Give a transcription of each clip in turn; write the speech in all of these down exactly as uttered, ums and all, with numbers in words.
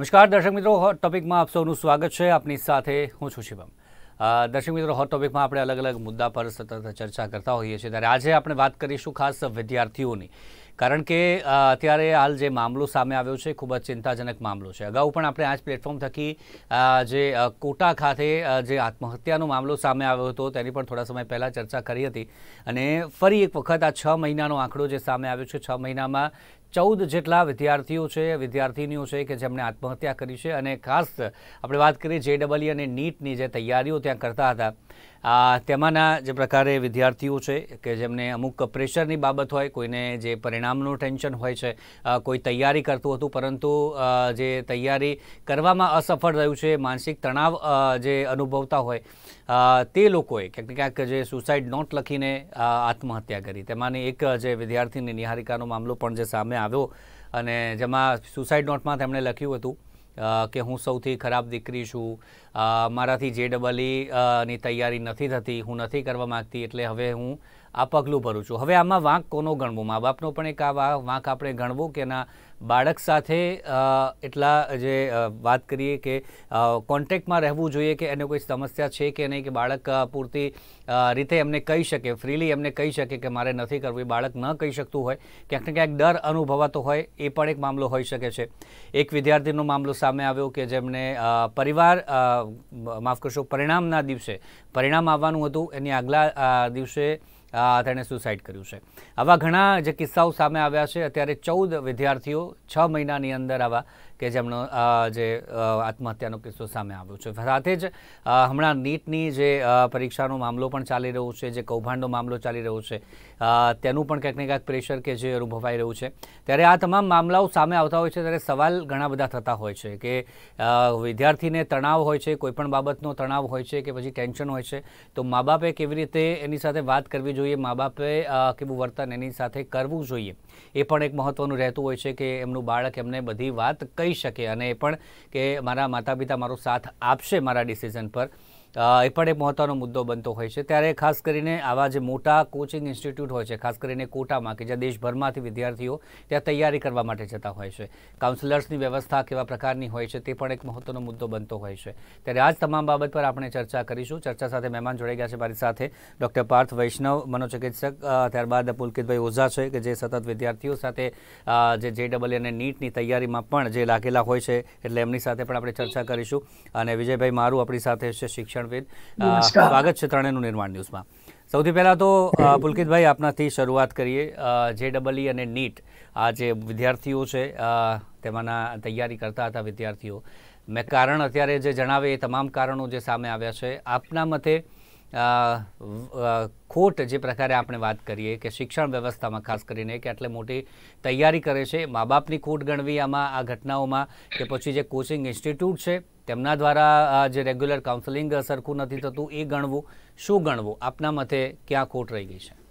નમસ્કાર દર્શક મિત્રો, હોટ ટોપિકમાં આપ સૌનું સ્વાગત છે. આપની સાથે હું છું શિવમ. દર્શક મિત્રો, હોટ ટોપિકમાં આપણે અલગ અલગ મુદ્દા પર સતત ચર્ચા કરતા હોઈએ છીએ. ત્યારે આજે આપણે વાત કરીશું ખાસ વિદ્યાર્થીઓની, કારણ કે અત્યારે હાલ જે મામલો સામે આવ્યો છે ખૂબ જ ચિંતાજનક મામલો છે. અગાઉ પણ આપણે આ જ પ્લેટફોર્મ થકી જે કોટા ખાતે જે આત્મહત્યાનો મામલો સામે આવ્યો હતો તેની પણ થોડા સમય પહેલાં ચર્ચા કરી હતી. અને ફરી એક વખત આ છ મહિનાનો આંકડો જે સામે આવ્યો છે, છ મહિનામાં ચૌદ જેટલા વિદ્યાર્થીઓ છે, વિદ્યાર્થીનીઓ છે કે જેમણે આત્મહત્યા કરી છે. અને ખાસ આપણે વાત કરીએ જે ડબલ ઈ અને નીટની જે તૈયારીઓ ત્યાં કરતા હતા, તેમાંના જે પ્રકારે વિદ્યાર્થીઓ છે કે જેમને અમુક પ્રેશરની બાબત હોય, કોઈને જે પરિણામનું ટેન્શન હોય છે, કોઈ તૈયારી કરતું હતું પરંતુ જે તૈયારી કરવામાં અસફળ રહ્યું છે, માનસિક તણાવ જે અનુભવતા હોય તે લોકોએ ક્યાંક ને ક્યાંક જે સુસાઇડ નોટ લખીને આત્મહત્યા કરી. તેમાંની એક જે વિદ્યાર્થીની નિહારિકાનો મામલો પણ જે સામે આવ્યો અને જેમાં સુસાઇડ નોટમાં તેમણે લખ્યું હતું કે હું સૌથી ખરાબ દીકરી છું, મારાથી જે ડબલ ઈ ની તૈયારી નથી થતી, હું નથી કરવા માગતી, એટલે હવે હું આ પગલું ભરું છું. હવે આમાં વાંક કોનો ગણવો? મા બાપનો પણ એક આ વાંક આપણે ગણવો કે એના બાળક સાથે એટલા જે વાત કરીએ કે કોન્ટેક્ટમાં રહેવું જોઈએ કે એને કોઈ સમસ્યા છે કે નહીં, કે બાળક પૂરતી રીતે એમને કહી શકે, ફ્રીલી એમને કહી શકે કે મારે નથી કરવું. એ બાળક ન કહી શકતું હોય, ક્યાંક ને ક્યાંક ડર અનુભવાતો હોય, એ પણ એક મામલો હોઈ શકે છે. એક વિદ્યાર્થીનો મામલો સામે આવ્યો કે જેમને પરિવાર માફ કરશો પરિણામના દિવસે પરિણામ આવવાનું હતું, એની આગલા દિવસે તેણે સુસાઇડ કર્યું છે. આવા ઘણા જે કિસ્સાઓ સામે આવ્યા છે. અત્યારે ચૌદ વિદ્યાર્થીઓ છ મહિનાની અંદર આવા કે જેમનો જે આત્મહત્યાનો કિસ્સો સામે આવ્યો છે. સાથે જ હમણાં નીટની જે પરીક્ષાનો મામલો પણ ચાલી રહ્યો છે, જે કૌભાંડનો મામલો ચાલી રહ્યો છે, તેનું પણ ક્યાંક ને ક્યાંક પ્રેશર કે જે અનુભવાઈ રહ્યું છે. ત્યારે આ તમામ મામલાઓ સામે આવતા હોય છે ત્યારે સવાલ ઘણા બધા થતા હોય છે કે વિદ્યાર્થીને તણાવ હોય છે, કોઈપણ બાબતનો તણાવ હોય છે કે પછી ટેન્શન હોય છે, તો મા બાપે કેવી રીતે એની સાથે વાત કરવી જોઈએ, મા બાપે કેવું વર્તન એની સાથે કરવું જોઈએ, એ પણ એક મહત્વનું રહેતું હોય છે કે એમનું બાળક એમને બધી વાત કહી શકે અને એ પણ કે મારા માતા પિતા મારો સાથ આપશે મારા ડિસિઝન પર, એ પણ એક મહત્વનો મુદ્દો બનતો હોય છે. ત્યારે ખાસ કરીને આવા જે મોટા કોચિંગ ઇન્સ્ટિટ્યૂટ હોય છે, ખાસ કરીને કોટામાં કે જ્યાં દેશભરમાંથી વિદ્યાર્થીઓ ત્યાં તૈયારી કરવા માટે જતા હોય છે, કાઉન્સિલર્સની વ્યવસ્થા કેવા પ્રકારની હોય છે તે પણ એક મહત્વનો મુદ્દો બનતો હોય છે. ત્યારે આ જ તમામ બાબત પર આપણે ચર્ચા કરીશું. ચર્ચા સાથે મહેમાન જોડાઈ ગયા છે મારી સાથે ડૉક્ટર પાર્થ વૈષ્ણવ, મનોચિકિત્સક, ત્યારબાદ પુલકિતભાઈ ઓઝા છે કે જે સતત વિદ્યાર્થીઓ સાથે જે જે ડબલ અને નીટની તૈયારીમાં પણ જે લાગેલા હોય છે, એટલે એમની સાથે પણ આપણે ચર્ચા કરીશું. અને વિજયભાઈ મારું આપણી સાથે છે, શિક્ષણ. સ્વાગત છે ત્રણેયનું નિર્માણ ન્યૂઝમાં. સૌથી પહેલા તો પુલકિતભાઈ આપનાથી શરૂઆત કરીએ. જે ડબલ ઈ અને નીટ આ જે વિદ્યાર્થીઓ છે તેમાંના તૈયારી કરતા હતા વિદ્યાર્થીઓ, મેં કારણ અત્યારે જે જણાવે એ તમામ કારણો જે સામે આવ્યા છે, આપના મતે ખોટ જે પ્રકારે આપણે વાત કરીએ કે શિક્ષણ વ્યવસ્થામાં ખાસ કરીને કે આટલી મોટી તૈયારી કરે છે, મા બાપની ખોટ ગણવી આમાં આ ઘટનાઓમાં, કે પછી જે કોચિંગ ઇન્સ્ટિટ્યૂટ છે તેમના દ્વારા જે રેગ્યુલર કાઉન્સેલિંગ સરખું નથી થતું એ ગણવું, શું ગણવું? આપના મતે ક્યાં ખોટ રહી ગઈ છે?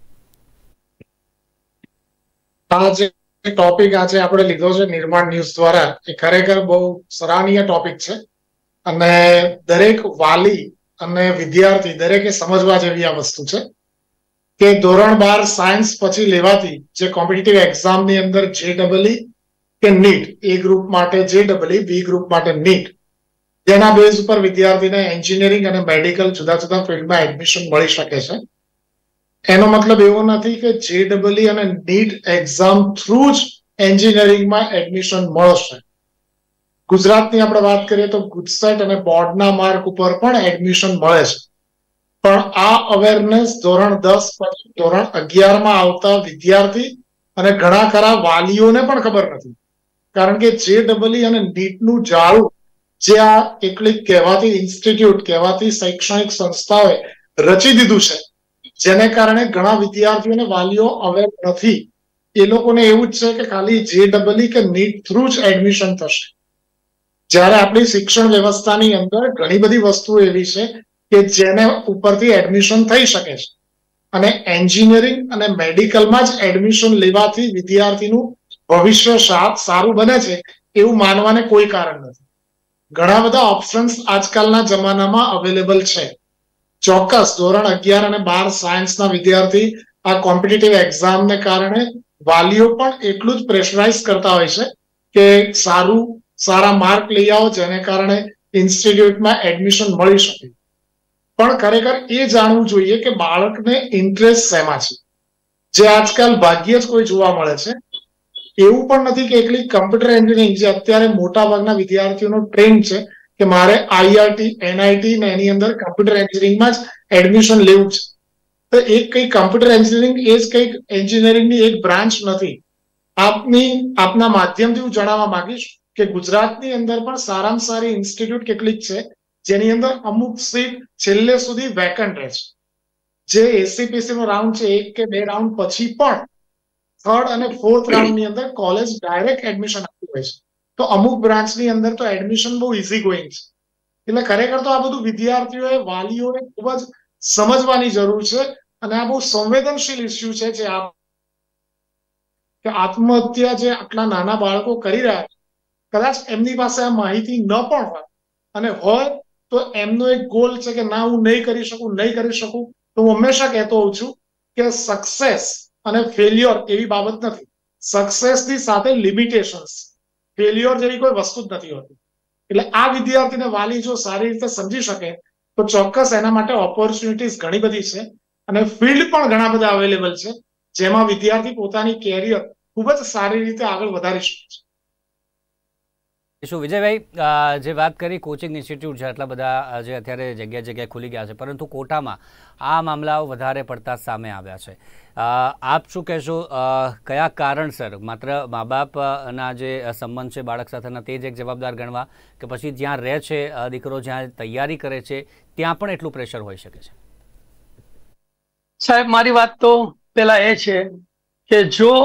આ જે ટોપિક આજે આપણે લીધો છે નિર્માણ ન્યૂઝ દ્વારા, એ ખરેખર બહુ સરાહનીય ટોપિક છે અને દરેક વાલી અને વિદ્યાર્થી દરેકે સમજવા જેવી આ વસ્તુ છે કે ધોરણ બાર સાયન્સ પછી લેવાતી જે કોમ્પિટિટિવ એક્ઝામની અંદર જે ડબલ ઈ કે નીટ, એ ગ્રુપ માટે J double E, B group માટે નીટ, જેના બેઝ ઉપર વિદ્યાર્થીને એન્જિનિયરિંગ અને મેડિકલ જુદા જુદા ફિલ્ડમાં એડમિશન મળી શકે છે. એનો મતલબ એવો નથી કે જે ડબલ ઈ અને નીટ એક્ઝામ થ્રુ જ એન્જિનિયરિંગમાં એડમિશન મળશે. ગુજરાતની આપણે વાત કરીએ તો ગુજસેટ અને બોર્ડના માર્ક ઉપર પણ એડમિશન મળે છે. પણ આ અવેરનેસ ધોરણ દસ પછી ધોરણ અગિયારમાં આવતા વિદ્યાર્થી અને ઘણા ખરા વાલીઓને પણ ખબર નથી. કારણ કે જે ડબલ ઈ અને નીટનું જાળું જે આ એકલી કહેવાતી ઇન્સ્ટિટ્યૂટ, કહેવાતી શૈક્ષણિક સંસ્થાઓએ રચી દીધું છે, જેને કારણે ઘણા વિદ્યાર્થીઓ અને વાલીઓ અવેર નથી. એ લોકોને એવું જ છે કે ખાલી જે ડબલ ઈ કે નીટ થ્રુ જ એડમિશન થશે. જ્યારે આપણી શિક્ષણ વ્યવસ્થાની અંદર ઘણી બધી વસ્તુઓ એવી છે કે જેને ઉપરથી એડમિશન થઈ શકે છે અને એન્જિનિયરિંગ અને મેડિકલમાં જ એડમિશન લેવાથી વિદ્યાર્થીનું ભવિષ્ય સારું બને છે એવું માનવાને કોઈ કારણ નથી. ઘણા બધા ઓપ્શન્સ આજકાલના જમાનામાં અવેલેબલ છે. ચોક્કસ ધોરણ અગિયાર અને બાર સાયન્સના વિદ્યાર્થી આ કોમ્પિટિટિવ એક્ઝામને કારણે વાલીઓ પણ એટલું જ પ્રેશરાઇઝ કરતા હોય છે કે સારું સારા માર્ક લઈ આવો જેને કારણે ઇન્સ્ટિટ્યૂટમાં એડમિશન મળી શકે. પણ ખરેખર એ જાણવું જોઈએ કે બાળકને ઇન્ટરેસ્ટ શેમાં છે, જે આજકાલ ભાગ્યે જ કોઈ જોવા મળે છે. એવું પણ નથી કે એકલી કમ્પ્યુટર એન્જિનિયરિંગ જે અત્યારે મોટા ભાગના વિદ્યાર્થીઓનો ટ્રેન્ડ છે કે મારે આઈઆઈટી એનઆઈટી ને એની અંદર કમ્પ્યુટર એન્જિનિયરિંગમાં જ એડમિશન લેવું છે. તો એક કઈ કમ્પ્યુટર એન્જિનિયરિંગ એ જ કઈક એન્જિનિયરિંગની એક બ્રાન્ચ નથી. આપની આપના માધ્યમથી હું જણાવવા માંગીશ કે ગુજરાતની અંદર પણ સારામાં સારી ઇન્સ્ટિટ્યૂટ કેટલીક છે જેની અંદર અમુક સીટ છેલ્લે સુધી વેકન્ટ રહે છે. જે એસસીપીસી નો રાઉન્ડ છે એક કે બે રાઉન્ડ પછી પણ થર્ડ અને ફોર્થ રાઉન્ડની અંદર કોલેજ ડાયરેક્ટ એડમિશન આપતું હોય છે. તો અમુક બ્રાન્ચની અંદર તો એડમિશન બહુ ઇઝી ગોઈંગ છે. એટલે ખરેખર તો આ બધું વિદ્યાર્થીઓએ વાલીઓએ ખૂબ જ સમજવાની જરૂર છે અને આ બહુ સંવેદનશીલ ઇસ્યુ છે જે આ કે આત્મહત્યા જે આટલા નાના બાળકો કરી રહ્યા છે, કદાચ એમની પાસે આ માહિતી ન પણ હોય અને હોય તો એમનો એક ગોલ છે કે ના હું નહીં કરી શકું નહીં કરી શકું તો હું હંમેશા કહેતો હોઉં છું કે સક્સેસ અને ફેલ્યોર એવી બાબત નથી. સક્સેસની સાથે લિમિટેશન્સ, ફેલ્યોર જેવી કોઈ વસ્તુ જ નથી હોતી. એટલે આ વિદ્યાર્થીને વાલી જો સારી રીતે સમજી શકે તો ચોક્કસ એના માટે ઓપોર્ચ્યુનિટીઝ ઘણી બધી છે અને ફિલ્ડ પણ ઘણા બધા અવેલેબલ છે જેમાં વિદ્યાર્થી પોતાની કેરિયર ખૂબ જ સારી રીતે આગળ વધારી શકે છે. શું વિજયભાઈ, જે વાત કરી કોચિંગ ઇન્સ્ટિટ્યૂટ છે આટલા બધા જે અત્યારે જગ્યા જગ્યાએ ખુલી ગયા છે, પરંતુ કોટામાં આ મામલાઓ વધારે પડતા સામે આવ્યા છે. આપ શું કહેશો, કયા કારણસર માત્ર મા બાપના જે સંબંધ છે બાળક સાથેના તે જ એક જવાબદાર ગણવા કે પછી જ્યાં રહે છે દીકરો, જ્યાં તૈયારી કરે છે ત્યાં પણ એટલું પ્રેશર હોઈ શકે છે? સાહેબ, મારી વાત તો પેલા એ છે કે જો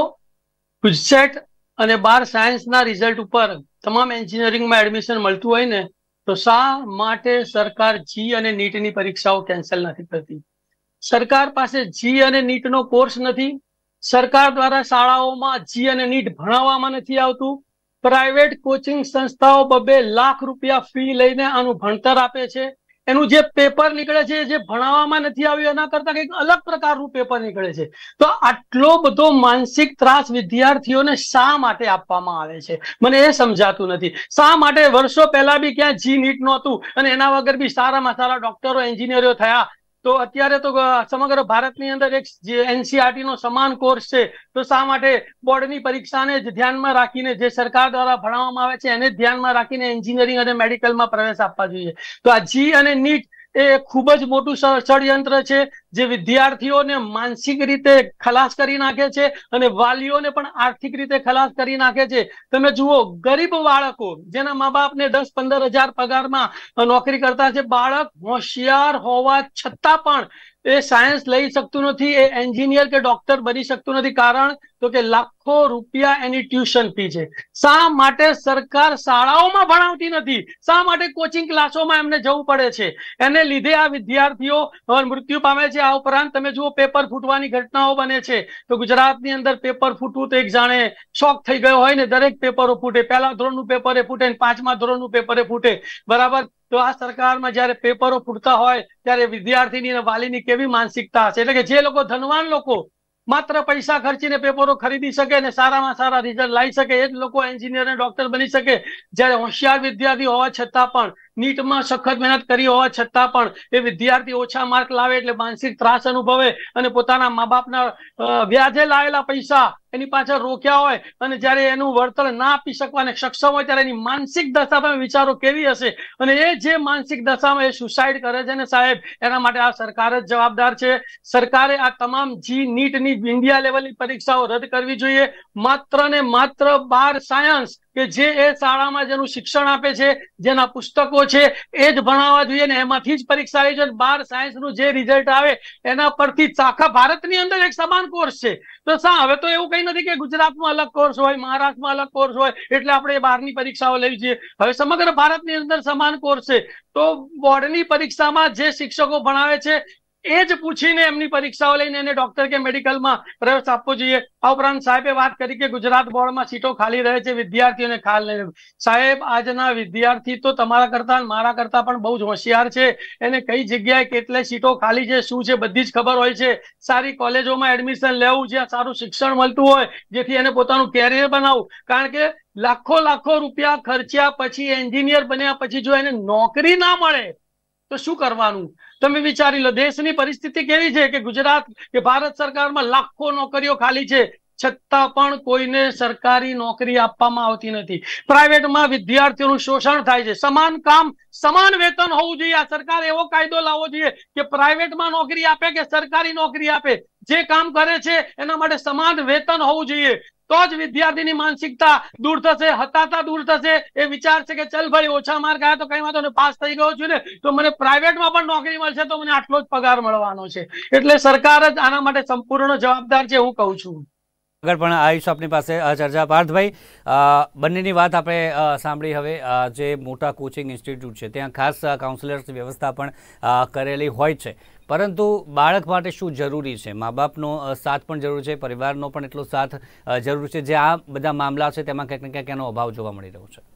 ગુજસેટ અને બાર સાયન્સના રિઝલ્ટ ઉપર તમામ એન્જિનિયરિંગમાં એડમિશન મળતું હોય ને તો શા માટે સરકાર જી અને નીટની પરીક્ષાઓ કેન્સલ નથી કરતી? સરકાર પાસે જી અને નીટનો કોર્સ નથી. સરકાર દ્વારા શાળાઓમાં જી અને નીટ ભણાવવામાં નથી આવતું. પ્રાઇવેટ કોચિંગ સંસ્થાઓ બબે લાખ રૂપિયા ફી લઈને આનું ભણતર આપે છે. એનું જે પેપર નીકળે છે જે ભણાવવામાં નથી આવ્યું એના કરતા કંઈક અલગ પ્રકારનું પેપર નીકળે છે. તો આટલો બધો માનસિક ત્રાસ વિદ્યાર્થીઓને શા માટે આપવામાં આવે છે મને એ સમજાતું નથી. શા માટે વર્ષો પહેલા બી ક્યાં જી નીટ નહોતું અને એના વગર બી સારામાં સારા ડોક્ટરો એન્જિનિયરો થયા? તો અત્યારે તો સમગ્ર ભારતની અંદર એક એનસીઆરટી નો સમાન કોર્સ છે. તો શા માટે બોર્ડની પરીક્ષાને જ ધ્યાનમાં રાખીને જે સરકાર દ્વારા ભણાવવામાં આવે છે એને જ ધ્યાનમાં રાખીને એન્જિનિયરિંગ અને મેડિકલમાં પ્રવેશ આપવા જોઈએ? તો આ જી અને નીટ એ ખૂબ જ મોટું ષડયંત્ર છે જે વિદ્યાર્થીઓને માનસિક રીતે ખલાસ કરી નાખે છે અને વાલીઓને પણ આર્થિક રીતે ખલાસ કરી નાખે છે. તમે જુઓ, ગરીબ બાળકો જેના મા બાપને દસ પંદર હજાર પગારમાં નોકરી કરતા છે, બાળક હોશિયાર હોવા છતાં પણ એ સાયન્સ લઈ શકતું નથી, એ એન્જિનિયર કે ડોક્ટર બની શકતું નથી. કારણ તો કે લાખો રૂપિયા એની ટ્યુશન ફી છે. શા માટે સરકાર શાળાઓમાં ભણાવતી નથી? શા માટે કોચિંગ ક્લાસોમાં એમને જવું પડે છે? એને લીધે આ વિદ્યાર્થીઓ મૃત્યુ પામે છે. આ ઉપરાંત તમે જુઓ, પેપર ફૂટવાની ઘટનાઓ બને છે. તો ગુજરાતની અંદર પેપર ફૂટવું તો એક જાણે શોખ થઈ ગયો હોય ને, દરેક પેપરો ફૂટે. પહેલા ધોરણનું પેપર ફૂટે ને પાંચમા ધોરણનું પેપર ફૂટે, બરાબર? તો આ સરકારમાં જયારે પેપરો ફૂટતા હોય ત્યારે વિદ્યાર્થીની અને વાલીની કેવી માનસિકતા હશે? એટલે કે જે લોકો ધનવાન લોકો માત્ર પૈસા ખર્ચીને પેપરો ખરીદી શકે અને સારામાં સારા રિઝલ્ટ લાવી શકે એ જ લોકો એન્જિનિયર અને ડોક્ટર બની શકે. જ્યારે હોશિયાર વિદ્યાર્થી હોવા છતાં પણ, નીટમાં સખત મહેનત કરી હોવા છતાં પણ એ વિદ્યાર્થી ઓછા માર્ક લાવે એટલે માનસિક ત્રાસ અનુભવે અને પોતાના મા બાપના વ્યાજે લાવેલા પૈસા એની પાછળ રોક્યા હોય અને જયારે એનું વળતર ના આપી શકવાને સક્ષમ હોય ત્યારે એની માનસિક દશા તમે વિચારો કેવી હશે? અને એ જે માનસિક દશામાં એ સુસાઇડ કરે છે ને સાહેબ, એના માટે આ સરકાર જ જવાબદાર છે. સરકારે આ તમામ જી નીટની ઇન્ડિયા લેવલની પરીક્ષાઓ રદ કરવી જોઈએ. માત્ર ને માત્ર બાર સાયન્સ કે જે એ શાળામાં જેનું શિક્ષણ આપે છે, જેના પુસ્તકો છે એ જ ભણાવવા જોઈએ ને એમાંથી જ પરીક્ષા લેવી જોઈએ. બાર સાયન્સનું જે રિઝલ્ટ આવે એના પરથી આખા ભારતની અંદર એક સમાન કોર્સ છે. તો શા હવે તો એવું કઈ નથી કે ગુજરાતમાં અલગ કોર્સ હોય, મહારાષ્ટ્રમાં અલગ કોર્સ હોય એટલે આપણે બહારની પરીક્ષાઓ લેવી જોઈએ. હવે સમગ્ર ભારતની અંદર સમાન કોર્સ છે. તો બોર્ડની પરીક્ષામાં જે શિક્ષકો ભણાવે છે એ જ પૂછીને એમની પરીક્ષાઓ લઈને એને ડોક્ટર કે મેડિકલમાં પ્રવેશ આપવો જોઈએ. આ ઉપરાંત સાહેબે વાત કરી કે ગુજરાત બોર્ડમાં સીટો ખાલી રહે છે, વિદ્યાર્થીઓને ખ્યાલ નહીં. સાહેબ, આજના વિદ્યાર્થી તો તમારા કરતા મારા કરતા પણ બહુ જ હોશિયાર છે. એને કઈ જગ્યાએ કેટલી સીટો ખાલી છે, શું છે, બધી જ ખબર હોય છે. સારી કોલેજોમાં એડમિશન લેવું, જ્યાં સારું શિક્ષણ મળતું હોય, જેથી એને પોતાનું કેરિયર બનાવવું. કારણ કે લાખો લાખો રૂપિયા ખર્ચ્યા પછી, એન્જિનિયર બન્યા પછી જો એને નોકરી ના મળે તો શું કરવાનું? તમે વિચારી લો, દેશની પરિસ્થિતિ કેવી છે કે ગુજરાત કે ભારત સરકારમાં લાખો નોકરીઓ ખાલી છે, છતાં પણ કોઈને સરકારી નોકરી આપવામાં આવતી નથી. પ્રાઇવેટમાં વિદ્યાર્થીઓનું શોષણ થાય છે. સમાન કામ સમાન વેતન હોવું જોઈએ. આ સરકાર એવો કાયદો લાવવો જોઈએ કે પ્રાઇવેટમાં નોકરી આપે કે સરકારી નોકરી આપે, જે કામ કરે છે એના માટે સમાન વેતન હોવું જોઈએ. તો જ વિદ્યાર્થીની માનસિકતા દૂર થશે, હતાશા દૂર થશે. એ વિચાર છે કે ચલ ભાઈ, ઓછા માર્ક આવ્યા તો કઈ વાંધો નહીં, પાસ થઈ ગયો છું ને તો મને પ્રાઇવેટમાં પણ નોકરી મળશે, તો મને આટલો જ પગાર મળવાનો છે. એટલે સરકાર જ આના માટે સંપૂર્ણ જવાબદાર છે, હું કહું છું. આગળ પણ આવીશું આપની પાસે ચર્ચા. પાર્થભાઈ, બંનેની વાત આપણે સાંભળી. હવે જે મોટા કોચિંગ ઇન્સ્ટિટ્યૂટ છે ત્યાં ખાસ કાઉન્સિલર્સ વ્યવસ્થા પણ કરેલી હોય છે, પરંતુ બાળક માટે શું જરૂરી છે? મા બાપનો સાથ પણ જરૂર છે, પરિવારનો પણ એટલો સાથ જરૂર છે. જે આ બધા મામલા છે તેમાં ક્યાંક ને ક્યાંક એનો અભાવ જોવા મળી રહ્યો છે.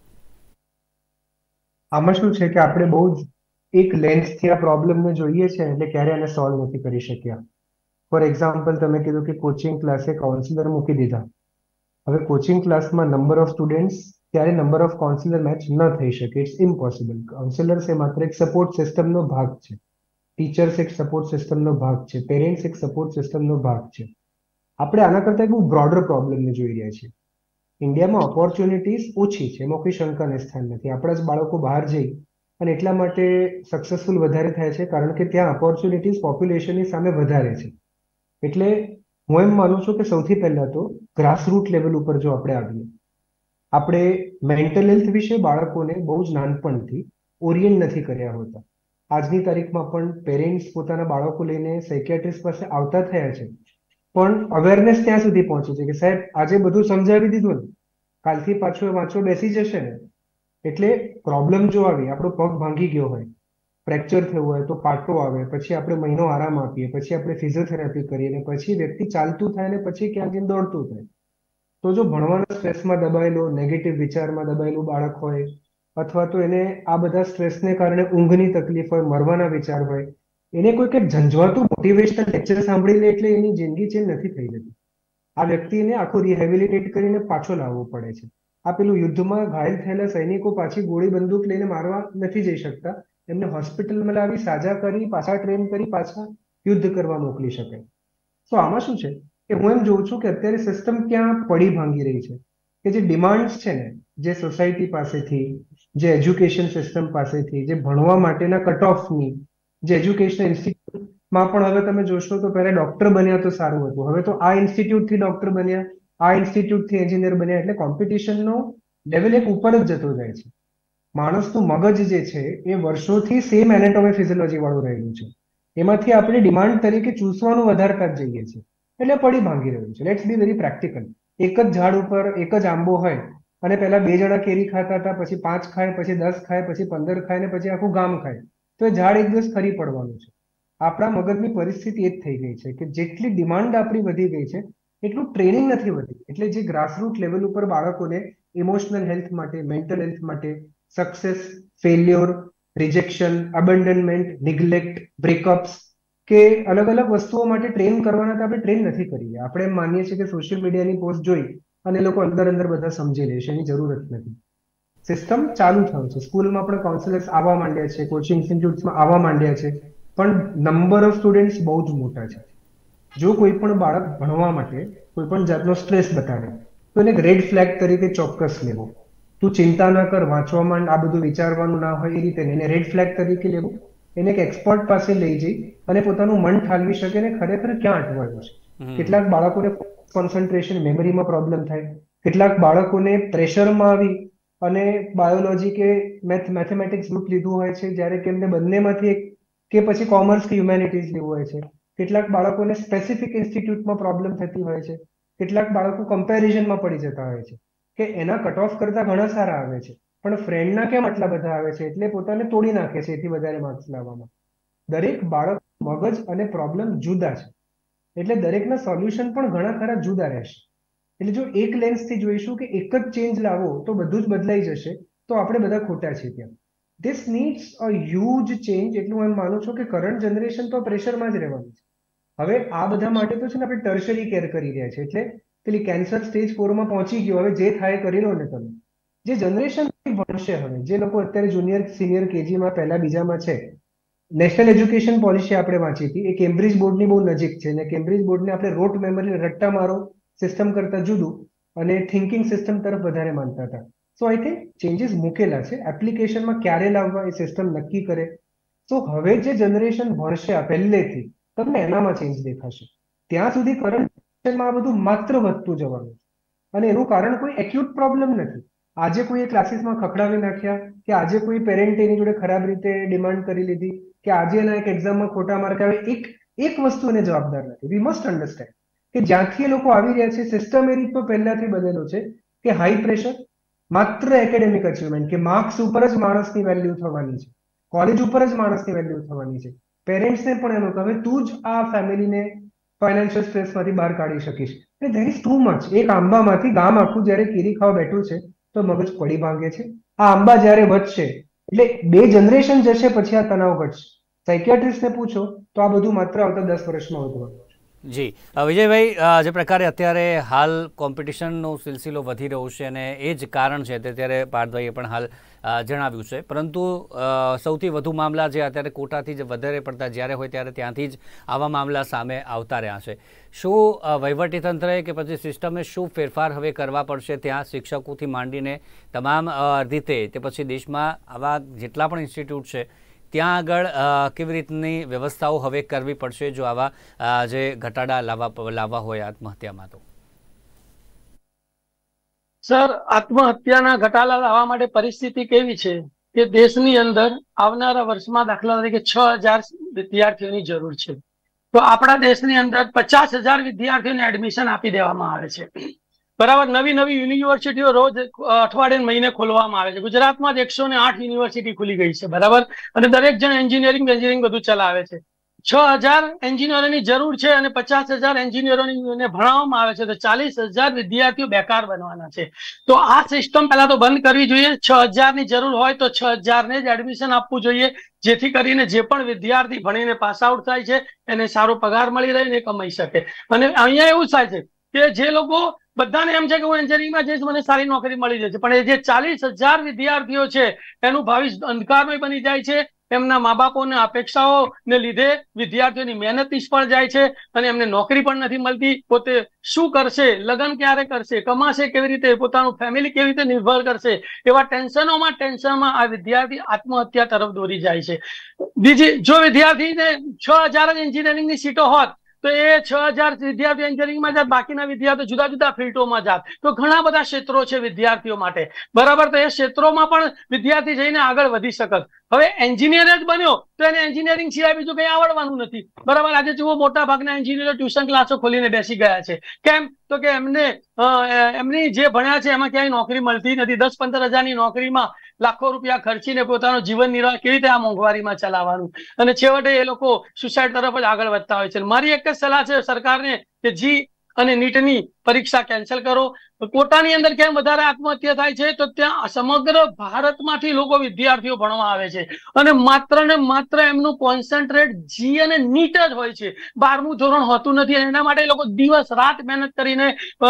આમાં શું છે કે આપણે બહુ જ એક લેન્સથી આ પ્રોબ્લેમને જોઈએ છે, એટલે ક્યારે એને સોલ્વ નથી કરી શક્યા. ફોર એક્ઝામ્પલ, તમે કીધું કે કોચિંગ ક્લાસે કાઉન્સિલર મૂકી દીધા. હવે કોચિંગ ક્લાસમાં નંબર ઓફ સ્ટુડન્ટ્સ ત્યારે નંબર ઓફ કાઉન્સિલર મેચ ન થઈ શકે. It's impossible. કાઉન્સિલર્સ એ માત્ર એક સપોર્ટ સિસ્ટમનો ભાગ છે. ટીચર્સ એક સપોર્ટ સિસ્ટમનો ભાગ છે. પેરેન્ટ્સ એક સપોર્ટ સિસ્ટમનો ભાગ છે. આપણે આના કરતા એક બહુ બ્રોડર પ્રોબ્લેમને જોઈ રહ્યા છીએ. ઇન્ડિયામાં ઓપોર્ચ્યુનિટીઝ ઓછી છે, એમાં કોઈ શંકાને સ્થાન નથી. આપણા જ બાળકો બહાર જઈ અને એટલા માટે સક્સેસફુલ વધારે થાય છે કારણ કે ત્યાં ઓપોર્ચ્યુનિટીઝ પોપ્યુલેશનની સામે વધારે છે. એટલે હું એમ માનું છું કે સૌથી પહેલા તો ગ્રાસરૂટ લેવલ ઉપર જો આપણે આવીએ, આપણે મેન્ટલ હેલ્થ વિશે બાળકોને બહુ જ નાનપણથી ઓરિએન્ટ નથી કર્યા હોતા. આજની તારીખમાં પણ પેરેન્ટ્સ પોતાના બાળકો લઈને સાયકિયાટ્રિસ્ટ પાસે આવતા થયા છે, પણ અવેરનેસ ત્યાં સુધી પહોંચે છે કે સાહેબ આજે બધું સમજાવી દીધું ને, કાલથી પાછો વાંચો બેસી જશે ને. એટલે પ્રોબ્લેમ જો આવી, આપણો પગ ભાંગી ગયો હોય, ફ્રેક્ચર થયું હોય તો પાટો આવે, પછી આપણે મહિનો આરામ આપીએ, પછી આપણે ફિઝિયોથેરાપી કરીએ, અને પછી વ્યક્તિ ચાલતું થાય ને પછી ક્યાંક દોડતું થાય. તો જો ભણવાના સ્ટ્રેસમાં દબાયેલું, નેગેટિવ વિચારમાં દબાયેલું બાળક હોય, અથવા તો એને આ બધા સ્ટ્રેસને કારણે ઊંઘની તકલીફ હોય, મરવાના વિચાર હોય, એને કોઈ કંઈક ઝંઝવાતું મોટિવેશનલ લેક્ચર સાંભળી લે એટલે એની જિંદગી ચેન્જ નથી થઈ જતી. આ વ્યક્તિને આખું રિહેબિલિટેટ કરીને પાછો લાવવો પડે છે. આ પેલું યુદ્ધમાં ઘાયલ થયેલા સૈનિકો પાછી ગોળી બંદૂક લઈને મારવા નથી જઈ શકતા. એમને હોસ્પિટલમાં લાવી સાજા કરી, પાછા ટ્રેન કરી, પાછા યુદ્ધ કરવા મોકલી શકાય. તો આમાં શું છે કે હું એમ જોઉં છું કે અત્યારે સિસ્ટમ ક્યાં પડી ભાંગી રહી છે કે જે ડિમાન્ડ્સ છે ને, જે સોસાયટી પાસેથી, જે એજ્યુકેશન સિસ્ટમ પાસેથી, જે ભણવા માટેના કટ ઓફની, જે એજ્યુકેશન ઇન્સ્ટિટ્યૂટમાં પણ હવે તમે જોશો તો પહેલા ડોક્ટર બન્યા તો સારું હતું, હવે તો આ ઇન્સ્ટિટ્યૂટથી ડોક્ટર બન્યા, આ ઇન્સ્ટિટ્યૂટથી એન્જિનિયર બન્યા. એટલે કોમ્પિટિશનનો લેવલ એક ઉપર જ જતો જાય છે. માણસનું મગજ જે છે એ વર્ષોથી સેમ એનાટોમી ફિઝિયોલોજી વાળું રહેલું છે. એમાંથી આપણે ડિમાન્ડ તરીકે ચૂસવાનું વધારતા જ જઈએ છીએ, એટલે પડી ભાંગી રહ્યું છે. Let's be very practical. એક જ ઝાડ ઉપર એક જ આંબો હોય અને પહેલા બે જણા કેરી ખાતા હતા, પછી પાંચ ખાય, પછી દસ ખાય, પછી પંદર ખાય, ને પછી આખું ગામ ખાય, તો એ ઝાડ એક દિવસ ખરી પડવાનું છે. આપણા મગજની પરિસ્થિતિ એ જ થઈ ગઈ છે કે જેટલી ડિમાન્ડ આપણી વધી ગઈ છે એટલું ટ્રેનિંગ નથી વધી. એટલે જે ગ્રાસરૂટ લેવલ ઉપર બાળકોને ઇમોશનલ હેલ્થ માટે, મેન્ટલ હેલ્થ માટે, success, failure, rejection, abandonment, neglect, breakups કે અલગ અલગ વસ્તુઓ માટે ટ્રેન કરવાના તો આપણે ટ્રેન નથી કરી. આપણે એમ માનીએ છીએ કે સોશિયલ મીડિયાની પોસ્ટ જોઈ અને લોકો અંદર અંદર બધા સમજી લેશે, એની જરૂરત નથી. સિસ્ટમ ચાલુ થયું છે. સ્કૂલમાં પણ કાઉન્સિલર્સ આવવા માંડ્યા છે, કોચિંગ ઇન્સ્ટિટ્યૂટ્સમાં આવવા માંડ્યા છે, પણ નંબર ઓફ સ્ટુડન્ટ્સ બહુ જ મોટા છે. જો કોઈ પણ બાળક ભણવા માટે કોઈ પણ જાતનો સ્ટ્રેસ બતાવે તો એને રેડ ફ્લેગ તરીકે ચોક્કસ લેવો. તું ચિંતા ન કર, વાંચવા માંડ, આ બધું વિચારવાનું ના હોય, એ રીતે એને રેડ ફ્લેગ તરીકે લેવું. એને એક એક્સપર્ટ પાસે લઈ જઈ અને પોતાનું મન ઠાલવી શકે ને ખરેખર ક્યાં અટવાયું છે. કેટલાક બાળકોને કોન્સન્ટ્રેશન, મેમરીમાં પ્રોબ્લેમ થાય, કેટલાક બાળકોને પ્રેશરમાં આવી અને બાયોલોજી કે મેથ મેથેમેટિક્સ ગ્રુપ લીધું હોય છે, જ્યારે કે એમને બંનેમાંથી એક કે પછી કોમર્સ કે હ્યુમેનિટીઝ લેવું હોય છે. કેટલાક બાળકોને સ્પેસિફિક ઇન્સ્ટિટ્યૂટમાં પ્રોબ્લેમ થતી હોય છે. કેટલાક બાળકો કમ્પેરિઝનમાં પડી જતા હોય છે કે એના કટ ઓફ કરતા ઘણા સારા આવે છે, પણ ફ્રેન્ડના કેમ આટલા બધા આવે છે, એટલે પોતાને તોડી નાખે છે એથી વધારે માર્ક્સ લાવવામાં. દરેક બાળક મગજ અને પ્રોબ્લેમ જુદા છે, એટલે દરેકના સોલ્યુશન પણ ઘણા ખરા જુદા રહેશે. એટલે જો એક લેન્સથી જોઈશું કે એક જ ચેન્જ લાવો તો બધું જ બદલાઈ જશે, તો આપણે બધા ખોટા છીએ ત્યાં. This needs a huge change. એટલું હું એમ માનું છું કે કરંટ જનરેશન તો પ્રેશરમાં જ રહેવાનું છે. હવે આ બધા માટે તો છે ને આપણે ટર્શરી કેર કરી રહ્યા છીએ, એટલે પેલી કેન્સર સ્ટેજ ફોરમાં પહોંચી ગયો, હવે જે થાય કરી લો ને તમે. જે જનરેશન ભણશે, હવે જે લોકો અત્યારે જુનિયર સિનિયર કેજીમાં પહેલા બીજામાં છે, નેશનલ એજ્યુકેશન પોલિસી આપણે વાંચી હતી, એ કેમ્બ્રિજ બોર્ડની બહુ નજીક છે, અને કેમ્બ્રિજ બોર્ડને આપણે રોટ મેમરી રટ્ટા મારો સિસ્ટમ કરતા જુદું અને થિંકિંગ સિસ્ટમ તરફ વધારે માનતા હતા. સો આઈ થિંક ચેન્જીસ મૂકેલા છે, એપ્લિકેશનમાં ક્યારે લાવવા એ સિસ્ટમ નક્કી કરે. તો હવે જે જનરેશન ભણશે આ પહેલેથી, તમને એનામાં ચેન્જ દેખાશે. ત્યાં સુધી કરંટ આ બધું માત્ર વધતું જવાનું છે, અને એનું કારણ કોઈ એક્યુટ પ્રોબ્લેમ નથી. આજે કોઈ ક્લાસીસમાં ખખડાવી નાખ્યા, કે આજે કોઈ પેરેન્ટ એની જોડે ખરાબ રીતે ડિમાન્ડ કરી લીધી, કે આજે એના એક એક્ઝામમાં ખોટા માર્ક આવે, એક એક વસ્તુ એને જવાબદાર નથી. વી મસ્ટ અન્ડરસ્ટેન્ડ કે જ્યાંથી એ લોકો આવી રહ્યા છે, સિસ્ટમ એ રીતનો પહેલાથી બનેલો છે કે હાઈ પ્રેશર, માત્ર એકેડેમિક અચીવમેન્ટ, કે માર્ક્સ ઉપર જ માણસની વેલ્યુ થવાની છે, કોલેજ ઉપર જ માણસની વેલ્યુ થવાની છે. પેરેન્ટ્સને પણ એનું કહે તું જ આ ફેમિલીને ફાઇનાન્શિયલ સ્ટ્રેસમાંથી બહાર કાઢી શકીશ. There is too much. એક આંબામાંથી ગામ આખું જ્યારે કેરી ખાવા બેઠું છે તો મગજ પડી ભાંગે છે. આ આંબા જ્યારે વધશે એટલે બે જનરેશન જશે, પછી આ તણાવ ઘટશે. સાયકિયાટ્રિસ્ટને પૂછો તો આ બધું માત્ર આવતા દસ વર્ષમાં વધવાનું. જી વિજયભાઈ, જે પ્રકારે અત્યારે હાલ કોમ્પિટિશનનો સિલસિલો વધી રહ્યો છે અને એ જ કારણ છે તે ત્યારે પાર્થભાઈએ પણ હાલ જણાવ્યું છે, પરંતુ સૌથી વધુ મામલા જે અત્યારે કોટાથી જ વધારે પડતા જ્યારે હોય ત્યારે ત્યાંથી જ આવા મામલા સામે આવતા રહ્યા છે. શું વહીવટીતંત્રએ કે પછી સિસ્ટમે શું ફેરફાર હવે કરવા પડશે ત્યાં, શિક્ષકોથી માંડીને તમામ રીતે, તે પછી દેશમાં આવા જેટલા પણ ઇન્સ્ટિટ્યૂટ છે ત્યાં આગળ કેવી રીતની વ્યવસ્થાઓ હવે કરવી પડશે જો આવા જે ઘટાડા લાવવા લાવવા હોય આત્મહત્યામાં? તો સર, આત્મહત્યાના ઘટાડા લાવવા માટે પરિસ્થિતિ કેવી છે કે દેશની અંદર આવનારા વર્ષમાં દાખલા તરીકે છ હજાર વિદ્યાર્થીઓની જરૂર છે, તો આપણા દેશની અંદર પચાસ હજાર વિદ્યાર્થીઓને એડમિશન આપી દેવામાં આવે છે. બરાબર. નવી નવી યુનિવર્સિટીઓ રોજ અઠવાડિયે મહિને ખોલવામાં આવે છે. ગુજરાતમાં જ એકસો ને આઠ યુનિવર્સિટી ખુલી ગઈ છે. બરાબર. અને દરેક જણ એન્જિનિયરિંગ એન્જિનિયરિંગ બધું ચલાવે છે. છ હજાર એન્જિનિયરોની જરૂર છે અને પચાસ હજાર એન્જિનિયરોને ભણાવવામાં આવે છે, તો ચાલીસ હજાર વિદ્યાર્થીઓ બેકાર બનવાના છે. તો આ સિસ્ટમ પહેલા તો બંધ કરવી જોઈએ. છ હજાર ની જરૂર હોય તો છ હજાર ને જ એડમિશન આપવું જોઈએ, જેથી કરીને જે પણ વિદ્યાર્થી ભણીને પાસ આઉટ થાય છે એને સારો પગાર મળી રહે ને કમાઈ શકે. અને અહીંયા એવું થાય છે કે જે લોકો બધાને એમ છે કે હું એન્જિનિયરિંગમાં જઈશ, મને સારી નોકરી મળી જશે, પણ એ જે ચાલીસ હજાર વિદ્યાર્થીઓ છે એનું ભવિષ્ય અંધકારમય બની જાય છે. એમના મા બાપોની અપેક્ષાઓને લીધે વિદ્યાર્થીઓની મહેનત નિષ્ફળ જાય છે અને એમને નોકરી પણ નથી મળતી. પોતે શું કરશે, લગ્ન ક્યારે કરશે, કમાશે કેવી રીતે, પોતાનું ફેમિલી કેવી રીતે નિર્ભર કરશે, એવા ટેન્શનોમાં ટેન્શનમાં આ વિદ્યાર્થી આત્મહત્યા તરફ દોરી જાય છે. બીજી, જો વિદ્યાર્થીને છ હજાર જ એન્જિનિયરિંગની સીટો હોત તો એ છ હજાર વિદ્યાર્થીઓ એન્જિનિયરિંગમાં જાત, બાકીના વિદ્યાર્થીઓ જુદા જુદા ફિલ્ડોમાં જાત, તો ઘણા બધા ક્ષેત્રો છે વિદ્યાર્થીઓ માટે. બરાબર. તો એ ક્ષેત્રોમાં પણ વિદ્યાર્થી જઈને આગળ વધી શકત. હવે એન્જિનિયર જ બન્યો તો એને એન્જિનિયરિંગ સિવાય બીજું કંઈ આવડવાનું નથી. બરાબર. આજે જુઓ, મોટા ભાગના એન્જિનિયરો ટ્યુશન ક્લાસો ખોલીને બેસી ગયા છે. કેમ? તો કે એમને એમની જે ભણ્યા છે એમાં ક્યાંય નોકરી મળતી નથી. દસ પંદર હજારની નોકરીમાં લાખો રૂપિયા ખર્ચીને પોતાનું જીવન નિર્વાહ કેવી રીતે આ મોંઘવારીમાં ચલાવવાનું, અને છેવટે એ લોકો સુસાઇડ તરફ જ આગળ વધતા હોય છે. મારી એક જ સલાહ છે સરકારને કે જી અને નીટની પરીક્ષા કેન્સલ કરો. કોટાની અંદર કેમ વધારે આત્મહત્યા થાય છે? તો ત્યાં સમગ્ર ભારતમાંથી લોકો વિદ્યાર્થીઓ ભણવા આવે છે અને માત્ર ને માત્ર એમનું કોન્સન્ટ્રેટ જી અને નીટ જ હોય છે, બારમું ધોરણ હોતું નથી. એના માટે લોકો દિવસ રાત મહેનત કરીને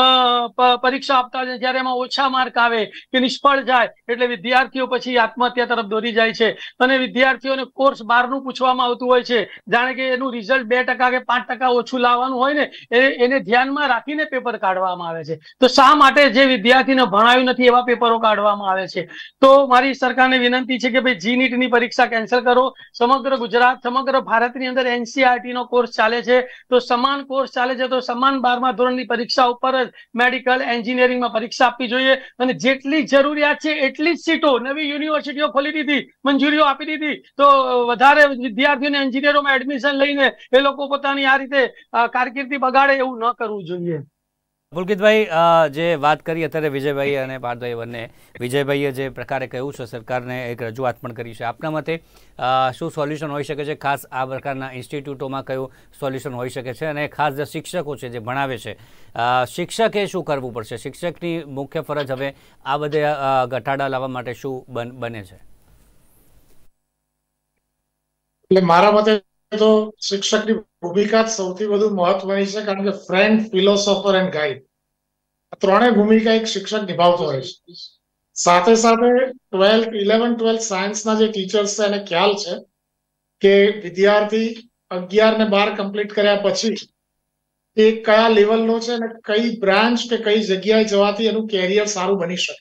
પરીક્ષા આપતા હોય છે. જયારે એમાં ઓછા માર્ક આવે કે નિષ્ફળ જાય એટલે વિદ્યાર્થીઓ પછી આત્મહત્યા તરફ દોરી જાય છે. અને વિદ્યાર્થીઓને કોર્સ બારનું પૂછવામાં આવતું હોય છે, જાણે કે એનું રિઝલ્ટ બે ટકા કે પાંચ ટકા ઓછું લાવવાનું હોય ને એને ધ્યાનમાં રાખીને પેપર કાઢવામાં આવે છે. તો શા માટે જે વિદ્યાર્થીને ભણાવ્યું નથી એવા પેપરો કાઢવામાં આવે છે? તો મારી સરકારને વિનંતી છે કે ભાઈ જી નીટની પરીક્ષા કેન્સલ કરો. સમગ્ર ગુજરાત, સમગ્ર ભારતની અંદર એનસીઆરટી નો કોર્સ ચાલે છે, તો સમાન કોર્સ ચાલે છે તો સમાન બારમા ધોરણની પરીક્ષા ઉપર જ મેડિકલ એન્જિનિયરિંગમાં પરીક્ષા આપવી જોઈએ. અને જેટલી જરૂરિયાત છે એટલી જ સીટો નવી યુનિવર્સિટીઓ ખોલી દીધી, મંજૂરીઓ આપી દીધી, તો વધારે વિદ્યાર્થીઓને એન્જિનિયરોમાં એડમિશન લઈને એ લોકો પોતાની આ રીતે કારકિર્દી બગાડે એવું ન કરવું જોઈએ. પુલકિતભાઈ, જે વાત કરી અત્યારે વિજયભાઈ અને પાર્થભાઈ બંને, વિજયભાઈએ જે પ્રકારે કહ્યું છે સરકારને એક રજૂઆત પણ કરી છે, આપના મતે શું સોલ્યુશન હોઈ શકે છે? ખાસ આ પ્રકારના ઇન્સ્ટિટ્યૂટોમાં કયું સોલ્યુશન હોઈ શકે છે? અને ખાસ જે શિક્ષકો છે જે ભણાવે છે, શિક્ષકે શું કરવું પડશે? શિક્ષકની મુખ્ય ફરજ હવે આ બધે ઘટાડા લાવવા માટે શું બને છે? એટલે મારા મતે તો શિક્ષકની ભૂમિકા સૌથી વધુ મહત્વની છે, કારણ કે ફ્રેન્ડ, ફિલોસોફર એન્ડ ગાઈડ ત્રણેય ભૂમિકા એક શિક્ષક નિભાવતો હોય છે. સાથે સાથે ટ્વેલ્થ ઇલેવન ટ્વેલ્થ સાયન્સના જે ટીચર્સ છે એને ખ્યાલ છે કે વિદ્યાર્થી અગિયાર ને બાર કમ્પ્લીટ કર્યા પછી એ કયા લેવલનો છે અને કઈ બ્રાન્ચ કે કઈ જગ્યાએ જવાથી એનું કેરિયર સારું બની શકે.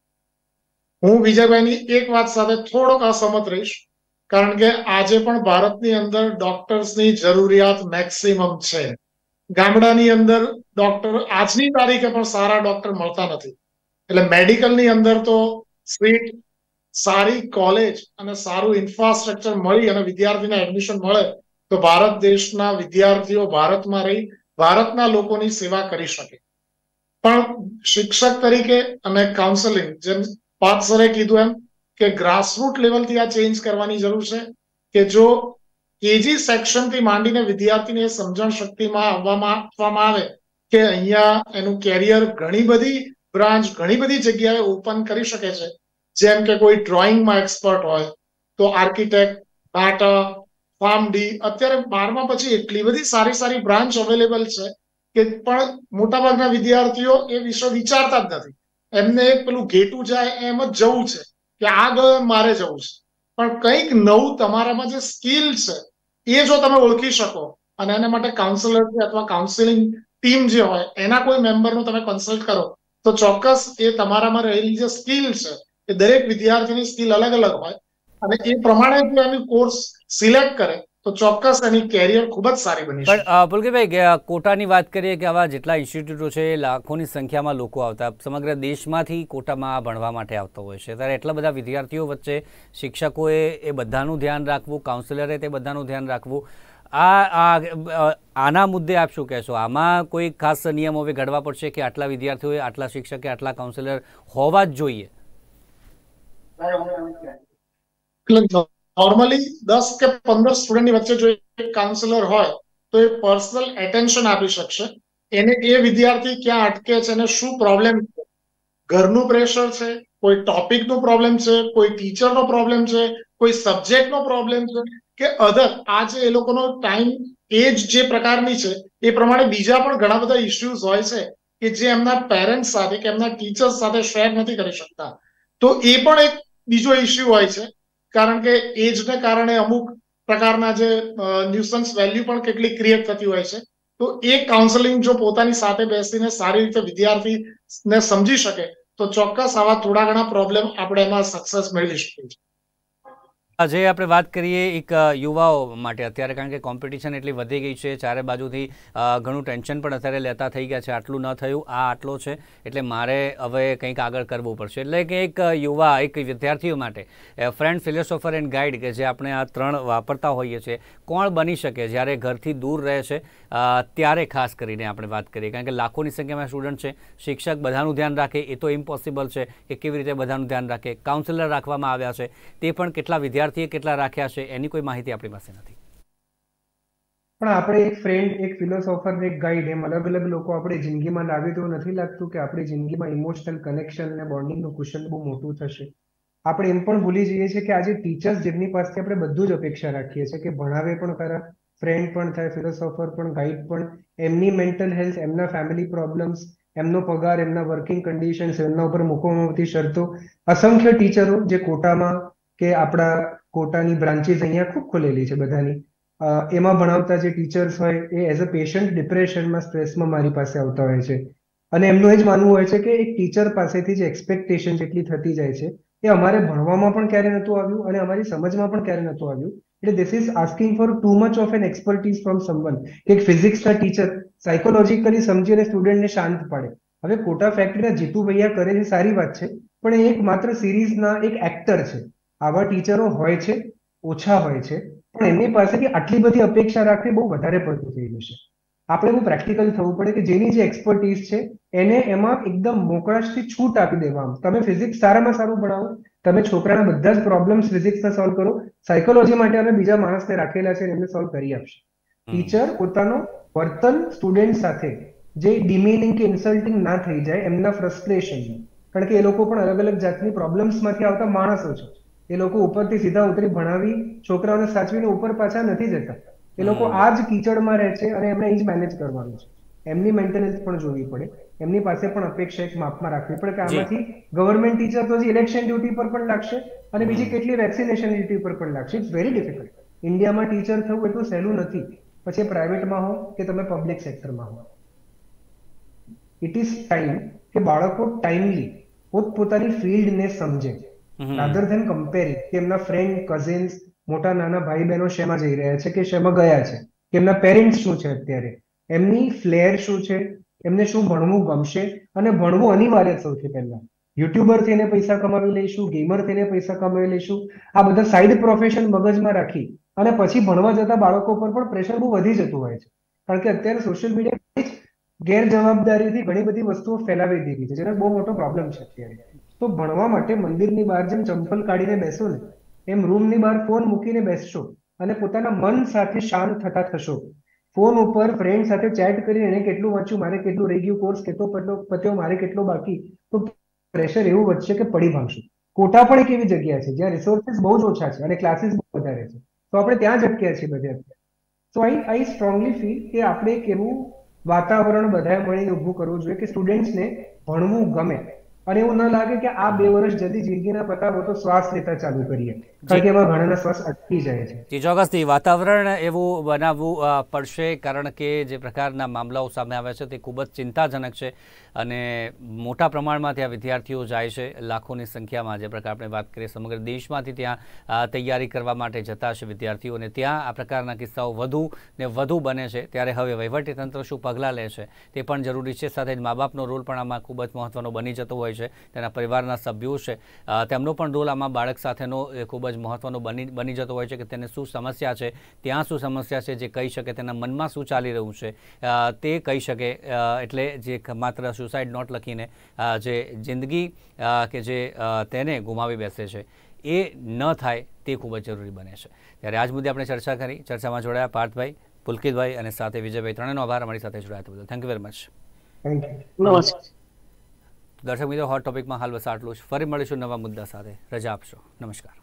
હું વિજયભાઈની એક વાત સાથે થોડોક અસહમત રહીશ, કારણ કે આજે પણ ભારતની અંદર ડોક્ટર્સની જરૂરિયાત મેક્સિમમ છે. ગામડાની અંદર ડોક્ટર આજની તારીખે પણ સારા ડોક્ટર મળતા નથી. એટલે મેડિકલની અંદર તો સીટ, સારી કોલેજ અને સારું ઇન્ફ્રાસ્ટ્રક્ચર મળી અને વિદ્યાર્થીને એડમિશન મળે તો ભારત દેશના વિદ્યાર્થીઓ ભારતમાં રહી ભારતના લોકોની સેવા કરી શકે. પણ શિક્ષક તરીકે અને કાઉન્સેલિંગ, જેમ પાર્થ સરે કીધું એમ કે ગ્રાસરૂટ લેવલથી આ ચેન્જ કરવાની જરૂર છે કે જો કેજી સેક્શનથી માંડીને વિદ્યાર્થીને સમજણ શક્તિમાં આવવામાં આપવામાં આવે કે અહીંયા એનું કેરિયર ઘણી બધી બ્રાન્ચ ઘણી બધી જગ્યાએ ઓપન કરી શકે છે. જેમ કે કોઈ ડ્રોઈંગમાં એક્સપર્ટ હોય તો આર્કિટેક્ટ, ટાટા, ફાર્મડી, અત્યારે બારમા પછી એટલી બધી સારી સારી બ્રાન્ચ અવેલેબલ છે કે પણ મોટાભાગના વિદ્યાર્થીઓ એ વિશે વિચારતા જ નથી. એમને એક પેલું ઘેટું જાય એમ જ જવું છે કે આગળ મારે જવું છે. પણ કંઈક નવું તમારામાં જે સ્કિલ છે એ જો તમે ઓળખી શકો અને એના માટે કાઉન્સેલર અથવા કાઉન્સેલિંગ ટીમ જે હોય એના કોઈ મેમ્બરનું તમે કન્સલ્ટ કરો તો ચોક્કસ એ તમારામાં રહેલી જે સ્કિલ છે એ દરેક વિદ્યાર્થીની સ્કિલ અલગ અલગ હોય અને એ પ્રમાણે જો એની કોર્સ સિલેક્ટ કરે તો ચોક્કસ એની કેરિયર ખૂબ જ સારી બની શકે. પણ પુલકિતભાઈ, કોટાની વાત કરીએ કે આવા જેટલા ઇન્સ્ટિટ્યૂટો છે લાખોની સંખ્યામાં લોકો આવતા સમગ્ર દેશમાંથી કોટામાં ભણવા માટે આવતા હોય છે, ત્યારે એટલા બધા વિદ્યાર્થીઓ વચ્ચે શિક્ષકોએ એ બધાનું ધ્યાન રાખવું, કાઉન્સિલરે તે બધાનું ધ્યાન રાખવું, આ આના મુદ્દે આપ શું કહેશો? આમાં કોઈ ખાસ નિયમ હવે ઘડવા પડશે કે આટલા વિદ્યાર્થીઓએ આટલા શિક્ષકે આટલા કાઉન્સિલર હોવા જ જોઈએ? નોર્મલી દસ કે પંદર સ્ટુડન્ટની વચ્ચે જો એક કાઉન્સિલર હોય તો એ પર્સનલ એટેન્શન આપી શકશે. એને એ વિદ્યાર્થી ક્યાં અટકે છે અને શું પ્રોબ્લેમ છે, ઘરનું પ્રેશર છે, કોઈ ટોપિકનો પ્રોબ્લેમ છે, કોઈ ટીચરનો પ્રોબ્લેમ છે, કોઈ સબ્જેક્ટનો પ્રોબ્લેમ છે કે અધર, આ જે એ લોકોનો ટાઈમ એજ જે પ્રકારની છે એ પ્રમાણે બીજા પણ ઘણા બધા ઇસ્યુઝ હોય છે કે જે એમના પેરેન્ટ્સ સાથે કે એમના ટીચર્સ સાથે શેર નથી કરી શકતા. તો એ પણ એક બીજો ઇસ્યુ હોય છે, કારણ કે એજને કારણે અમુક પ્રકારના જે ન્યુસન્સ વેલ્યુ પણ કેટલી ક્રિએટ થતી હોય છે. તો એ કાઉન્સેલિંગ જો પોતાની સાથે બેસીને સારી રીતે વિદ્યાર્થીને સમજી શકે તો ચોક્કસ આવા થોડા ઘણા પ્રોબ્લેમ આપણે એમાં સક્સેસ મેળવી શકીએ છીએ. આજે આપણે વાત કરીએ એક યુવાઓ માટે અત્યારે, કારણ કે કોમ્પિટિશન એટલી વધી ગઈ છે, ચારે બાજુથી ઘણું ટેન્શન પણ અત્યારે લેતા થઈ ગયા છે. આટલું ન થયું, આ આટલો છે એટલે મારે હવે કંઈક આગળ કરવું પડશે. એટલે કે એક યુવા, એક વિદ્યાર્થીઓ માટે ફ્રેન્ડ, ફિલોસોફર એન્ડ ગાઈડ કે જે આપણે આ ત્રણ વાપરતા હોઈએ છીએ, કોણ બની શકે જ્યારે ઘરથી દૂર રહે છે ત્યારે? ખાસ કરીને આપણે વાત કરીએ, કારણ કે લાખોની સંખ્યામાં સ્ટુડન્ટ છે, શિક્ષક બધાનું ધ્યાન રાખે એ તો ઇમ્પોસિબલ છે કે કેવી રીતે બધાનું ધ્યાન રાખે. કાઉન્સિલર રાખવામાં આવ્યા છે, તે પણ કેટલા વિદ્યાર્થી કેટલા રાખ્યા છે એની કોઈ માહિતી આપણી પાસે નથી. પણ આપણે એક ફ્રેન્ડ, એક ફિલોસોફર, એક ગાઈડ એમ અલગ અલગ લોકો આપણે જિંદગીમાં લાવીએ તો નથી લાગતું કે આપણી જિંદગીમાં ઇમોશનલ કનેક્શન અને બોન્ડિંગનું કુશન બહુ મોટું થશે? આપણે એમ પણ ભૂલી જઈએ છીએ કે આજે ટીચર્સ જેમની પાસેથી આપણે બધું જ અપેક્ષા રાખીએ છીએ કે ભણાવે પણ ખરા, ફ્રેન્ડ પણ થાય, ફિલોસોફર પણ, ગાઈડ પણ, એમની મેન્ટલ હેલ્થ, એમના ફેમિલી પ્રોબ્લેમ્સ, એમનો પગાર, એમના વર્કિંગ કન્ડિશન્સ, એમના ઉપર મૂકવામાં આવતી શરતો, અસંખ્ય ટીચરો જે કોટામાં કે આપણા કોટાની બ્રાન્ચીસ અહીંયા ખૂબ ખોલેલી છે બધાની, એમાં ભણાવતા જે ટીચર્સ હોય એ એઝ અ પેશન્ટ ડિપ્રેશનમાં, સ્ટ્રેસમાં મારી પાસે આવતા હોય છે અને એમનું એ જ માનવું હોય છે કે એક ટીચર પાસેથી જે એક્સપેક્ટેશન જેટલી થતી જાય છે એ અમારે ભણવામાં પણ ક્યારે નહોતું આવ્યું અને અમારી સમજમાં પણ ક્યારે નહોતું આવ્યું. એટલે this is asking for too much of an expertise from someone. એક ફિઝિક્સના ટીચર સાયકોલોજીકલી સમજીને સ્ટુડન્ટને શાંત પાડે. હવે કોટા ફેક્ટરીના જીતુ ભૈયા કરે છે, સારી વાત છે, પણ એ એક માત્ર સિરીઝના એક એક્ટર છે. આવા ટીચરો હોય છે, ઓછા હોય છે, પણ એમની પાસેથી આટલી બધી અપેક્ષા રાખવી બહુ વધારે પડતું થઈ જશે. આપણે બહુ પ્રેક્ટિકલ થવું પડે કે જેની જે એક્સપર્ટીઝ છે એને એમાં એકદમ મોકળાશથી છૂટ આપી દેવામાં. તમે ફિઝિક્સ સારામાં સારું ભણાવો, તમે છોકરાના બધા જ પ્રોબ્લેમ્સ ફિઝિક્સના સોલ્વ કરો, સાયકોલોજી માટે અમે બીજા માણસને રાખેલા છે એમને સોલ્વ કરી આપશે. ટીચર પોતાનો વર્તન સ્ટુડન્ટ સાથે જે ડિમીનિંગ કે ઇન્સલ્ટિંગ ના થઈ જાય એમના ફ્રસ્ટ્રેશન, કારણ કે એ લોકો પણ અલગ અલગ જાતની પ્રોબ્લેમ્સમાંથી આવતા માણસો છે. એ લોકો ઉપરથી સીધા ઉતરી ભણાવી છોકરાઓને સાચવીને ઉપર પાછા નથી જતા. એ લોકો આ જ કીચડમાં રહે છે અને એમને એ જ મેનેજ કરવાનું છે. એમની મેન્ટલ હેલ્થ પણ જોવી પડે, એમની પાસે પણ અપેક્ષા એક માપમાં રાખવી પડે કે આમાંથી ગવર્મેન્ટ ટીચર તો ઇલેક્શન ડ્યુટી પર પણ લાગશે અને બીજી કેટલી વેક્સિનેશન ડ્યુટી પર પણ લાગશે. It's very difficult. ઇન્ડિયામાં ટીચર થવું એટલું સહેલું નથી, પછી પ્રાઇવેટમાં હો કે તમે પબ્લિક સેક્ટરમાં હો. ઇટ ઇઝ ટાઈમ કે બાળકો ટાઈમલી પોતપોતાની ફિલ્ડને સમજે, રાધર ધેન કમ્પેરિંગ કે એમના ફ્રેન્ડ, કઝિન્સ, મોટા નાના ભાઈ બહેનો શેમાં જઈ રહ્યા છે કે શેમાં ગયા છે, કે એમના પેરેન્ટ્સ શું છે અત્યારે, એમની ફ્લેર શું છે, એમને શું ભણવું ગમશે અને ભણવું અનિવાર્ય. સૌથી પહેલા યુટ્યુબર થઈને પૈસા કમાવી લઈશું, ગેમર થઈને પૈસા કમાવી લઈશું, આ બધા સાઈડ પ્રોફેશન મગજમાં રાખી અને પછી ભણવા જતા બાળકો પર પણ પ્રેશર બહુ વધી જતું હોય છે. કારણ કે અત્યારે સોશિયલ મીડિયા ગેરજવાબદારીથી ઘણી બધી વસ્તુઓ ફેલાવી દીધી છે, જેનો બહુ મોટો પ્રોબ્લેમ છે અત્યારે. તો ભણવા માટે મંદિરની બહાર જેમ ચંપલ કાઢીને બેસો ને એમ રૂમની બહાર ફોન મૂકીને બેસશો અને પોતાના મન સાથે શાંત થતા થશો. ફોન ઉપર ફ્રેન્ડ સાથે ચેટ કરીને એને કેટલું વાંચ્યું, મારે કેટલું રહી ગયું, કોર્સ કેટલો પત્યો, મારે કેટલો બાકી, તો પ્રેશર એવું વધશે કે પડી ભાંગશું. કોટા પણ એક એવી જગ્યા છે જ્યાં રિસોર્સિસ બહુ જ ઓછા છે અને ક્લાસીસ બહુ વધારે છે, તો આપણે ત્યાં જ અટક્યા છીએ બધે. સો આઈ આઈ સ્ટ્રોંગલી ફીલ કે આપણે એક એવું વાતાવરણ બધાએ મળીને ઊભું કરવું જોઈએ કે સ્ટુડન્ટ્સને ભણવું ગમે અને એવું ન લાગે કે આ બે વર્ષ જલ્દી જિંદગીના પતાવો તો શ્વાસ લેતા ચાલુ કરીએ, કારણ કે એમાં ઘણાના શ્વાસ અટકી જાય છે. જી ચોક્કસથી વાતાવરણ એવું બનાવવું પડશે, કારણ કે જે પ્રકારના મામલાઓ સામે આવ્યા છે તે ખૂબ જ ચિંતાજનક છે અને મોટા પ્રમાણમાં ત્યાં વિદ્યાર્થીઓ જાય છે, લાખોની સંખ્યામાં. જે પ્રકાર આપણે વાત કરીએ સમગ્ર દેશમાંથી ત્યાં તૈયારી કરવા માટે જતા છે વિદ્યાર્થીઓ, અને ત્યાં આ પ્રકારના કિસ્સાઓ વધુ ને વધુ બને છે. ત્યારે હવે વહીવટીતંત્ર શું પગલાં લે છે તે પણ જરૂરી છે. સાથે જ મા બાપનો રોલ પણ આમાં ખૂબ જ મહત્વનો બની જતો હોય છે. તેના પરિવારના સભ્યો છે તેમનો પણ રોલ આમાં બાળક સાથેનો ખૂબ જ મહત્વનો બની બની જતો હોય છે કે તેને શું સમસ્યા છે, ત્યાં શું સમસ્યા છે, જે કહી શકે, તેના મનમાં શું ચાલી રહ્યું છે તે કહી શકે. એટલે જે માત્ર સુસાઇડ નોટ લખીને જે જિંદગી કે જે તેને ગુમાવી બેસે છે એ ન થાય તે ખૂબ જ જરૂરી બને છે. ત્યારે આજ મુદ્દે આપણે ચર્ચા કરી. ચર્ચામાં જોડાયા પાર્થભાઈ, પુલકિતભાઈ અને સાથે વિજયભાઈ, ત્રણેયનો આભાર અમારી સાથે જોડાયા બદલ. Thank you very much. Thank you. નમસ્કાર. દર્શક મિત્રો, હોટ ટોપિકમાં હાલ બસ આટલું જ. ફરી મળીશું નવા મુદ્દા સાથે. રજા આપશો. નમસ્કાર.